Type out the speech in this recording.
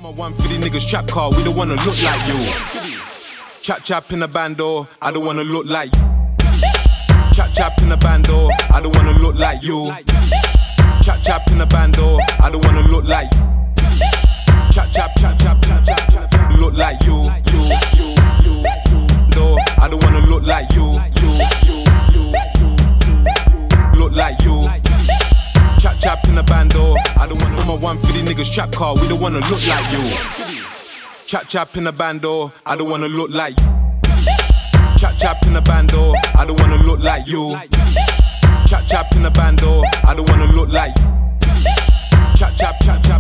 my one for the niggas trap car, we don't wanna look like you. Chap chap in the bando, I don't wanna look like you. Chap chap in the bando, I don't wanna look like you. Chap chap in the bando, I don't wanna look like you. Chap chap chap chap chap chap chap, look like you. No, I don't wanna look like you. Look like you. Chap chap in the bando, I don't wanna. My one for the niggas trap car, we don't wanna look like you. Chap chap in the bando, I don't wanna look like you. Chap chap in the bando, I don't wanna look like you. Chap chap in the bando, I don't wanna look like you. Chap chap chap chap.